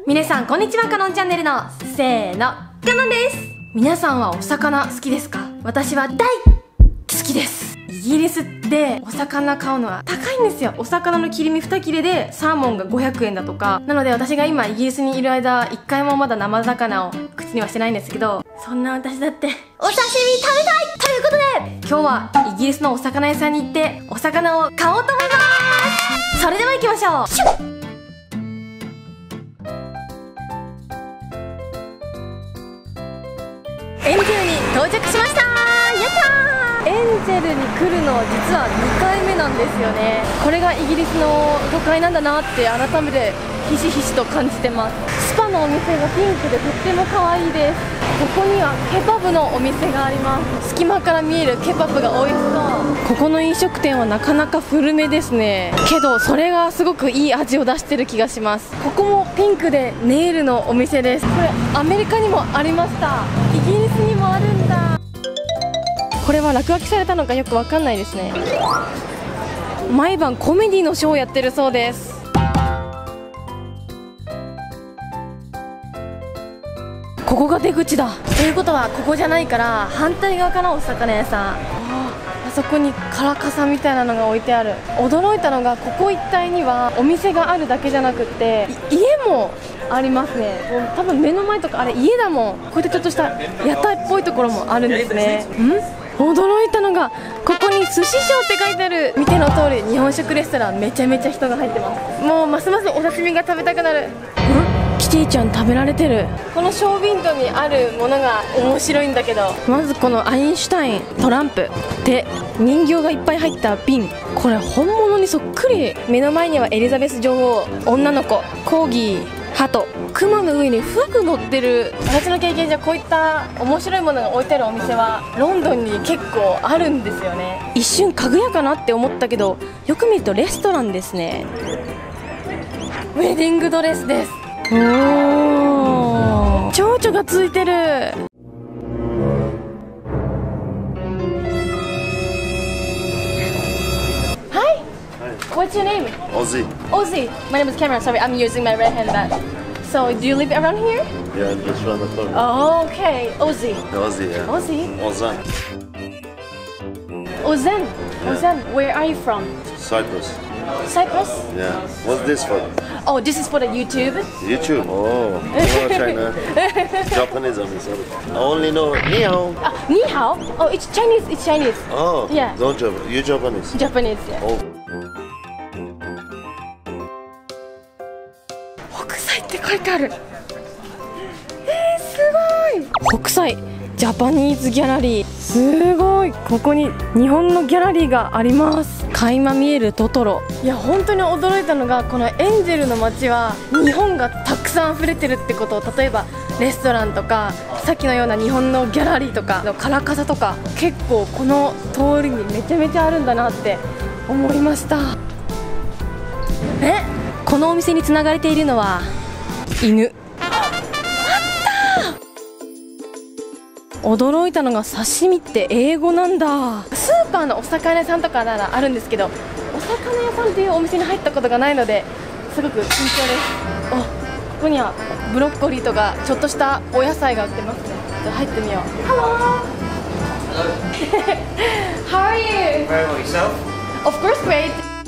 皆さんこんにちは、カノンチャンネルのせーの、カノンです。皆さんはお魚好きですか？私は大好きです。イギリスってお魚買うのは高いんですよ。お魚の切り身2切れでサーモンが500円だとか。なので私が今イギリスにいる間1回もまだ生魚を口にはしてないんですけど、そんな私だってお刺身食べたいということで、今日はイギリスのお魚屋さんに行ってお魚を買おうと思います。それでは行きましょう。エンジェルに到着しました。やったー。エンジェルに来るのは実は2回目なんですよね。これがイギリスの都会なんだなって改めてひしひしと感じてます。スパのお店がピンクでとっても可愛いです。ここにはケバブのお店があります。隙間から見えるケバブが美味しそう。ここの飲食店はなかなか古めですね。けどそれがすごくいい味を出してる気がします。ここもピンクでネイルのお店です。これアメリカにもありました。イギリスにもあるんだ。これは落書きされたのかよくわかんないですね。毎晩コメディのショーをやってるそうです。ここが出口だ。ということはここじゃないから反対側かな、お魚屋さん。あそこにカラカサみたいなのが置いてある。驚いたのがここ一帯にはお店があるだけじゃなくって家もありますね。多分目の前とかあれ家だもん。こうやってちょっとした屋台っぽいところもあるんですね。驚いたのがここに寿司ショーって書いてある。見ての通り日本食レストラン、めちゃめちゃ人が入ってます。もうますますお刺身が食べたくなる。キティちゃん食べられてる。このショーウィンドウにあるものが面白いんだけど、まずこのアインシュタイン、トランプで人形がいっぱい入った瓶、これ本物にそっくり。目の前にはエリザベス女王、女の子、コーギー、ハト、クマの上にフグ乗ってる。私の経験じゃこういった面白いものが置いてあるお店はロンドンに結構あるんですよね。一瞬家具屋かなって思ったけど、よく見るとレストランですね。ウェディングドレスです。おー、蝶々がついてる。Hi, what's your name? Ozzy. Ozzy. My name is Cameron. Sorry, I'm using my right hand bag. So, do you live around here? Yeah, just around the corner. Oh, okay. Ozzy. Ozzy, yeah. Ozzy. Ozan. Ozan. Ozan. Where are you from? Cyprus. Cyprus? Yeah. What's this for? Oh, this is for the YouTube. YouTube. Oh, China. Japanese, I'm sorry. I only know ni hao. Ni hao? Oh, it's Chinese. It's Chinese. Oh, yeah. Don't Japanese. You Japanese. Japanese, yeah. Oh. 北斎って書いてある。すごい。北斎ジャパニーズギャラリー、すごい。ここに日本のギャラリーがあります。垣間見えるトトロ。いや本当に驚いたのが、このエンジェルの街は日本がたくさん溢れてるってことを、例えばレストランとかさっきのような日本のギャラリーとかカラカサとか、結構この通りにめちゃめちゃあるんだなって思いました。このお店につながれているのは犬。驚いたのが刺身って英語なんだ。スーパーのお魚屋さんとかならあるんですけど、お魚屋さんっていうお店に入ったことがないので、すごく緊張です。ここにはブロッコリーとかちょっとしたお野菜が売ってますね。ちょっと入ってみよう。Hello. How are you? Very well, yourself? Of course, great.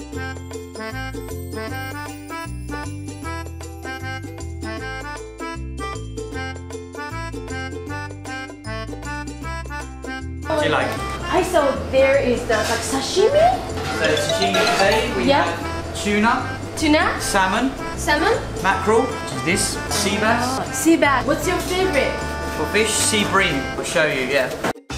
What do you like? So there is the sashimi. So sashimi today, we have Tuna, salmon, mackerel, which is this, sea bass. Sea bass. What's your favorite? For fish, sea bream. I'll show you, yeah.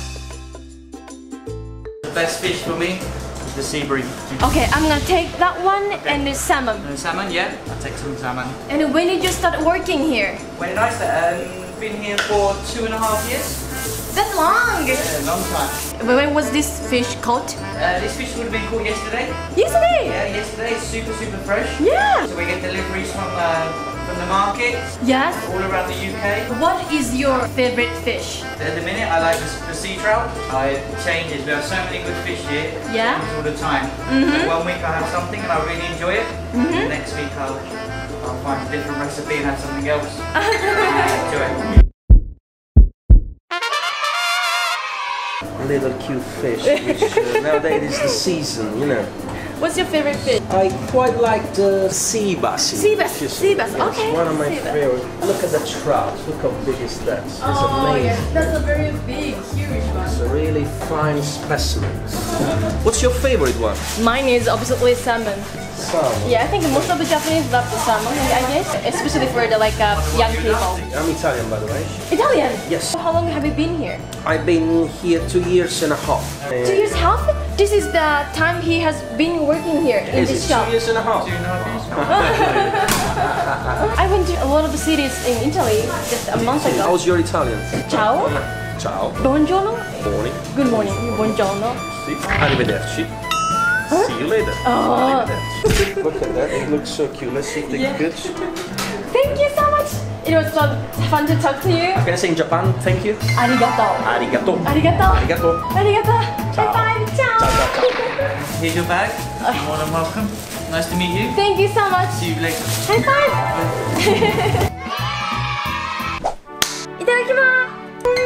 The best fish for me is the sea bream. Okay, I'm gonna take that one and the salmon. And the salmon, yeah, I'll take some salmon. And when did you start working here? When did I start? Been here for 2.5 years. That's long! Yeah, long time. When was this fish caught? This fish would have been caught yesterday. Yesterday? Yeah, yesterday. It's super fresh. Yeah! So we get deliveries from the market. Yes? All around the UK. What is your favorite fish? At the minute, I like the sea trout. It changes. We have so many good fish here. Yeah? All the time. So one week I have something and I really enjoy it. The next week I'll I'll find a different recipe and have something else. Enjoy. Little cute fish, which nowadays is the season, you know. What's your favorite fish? I quite like the sea bass. Sea bass, sea bass, It's okay. one of my Sea bass. favorite. Look at the trout, look how big is that. It's amazing. that's a very big, huge one. It's a really fine specimen. What's your favorite one? Mine is obviously salmon. Salmon. Yeah, I think most of the Japanese love the salmon, I guess, especially for the young people. I'm Italian, by the way. Italian? Yes. How long have you been here? I've been here 2 years and a half. 2 years half? This is the time he has been working here in Is this it shop. 2 years and a half? I went to a lot of the cities in Italy just a month ago. How's your Italian? Ciao. Ciao. Buongiorno. Morning. Good morning. Buongiorno. Arrivederci. See you later. Oh. Arrivederci. Look at that, it looks so cute. Let's see if they Yeah. good. Thank you so much. It was so fun to talk to you. Can I say in Japan, thank you? Arigato. Arigato. Arigato. Arigato. Arigato. Ciao. Bye bye. Ciao. Ciao, ciao, ciao. Here's your bag. You're more than welcome. Nice to meet you. Thank you so much. See you later. High five. いただきます。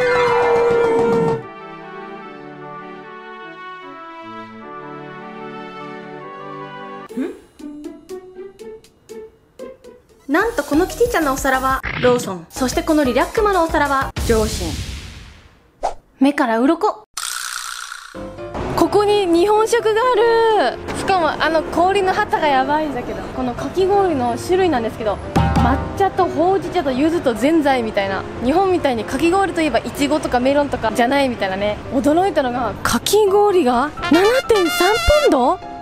なんとこのキティちゃんのお皿はローソン、そしてこのリラックマのお皿は上新。目から鱗。ここに日本食がある。しかも氷の旗がやばいんだけど、このかき氷の種類なんですけど、抹茶とほうじ茶と柚子とぜんざいみたいな、日本みたいにかき氷といえばいちごとかメロンとかじゃないみたいなね。驚いたのがかき氷が 7.3 ポンド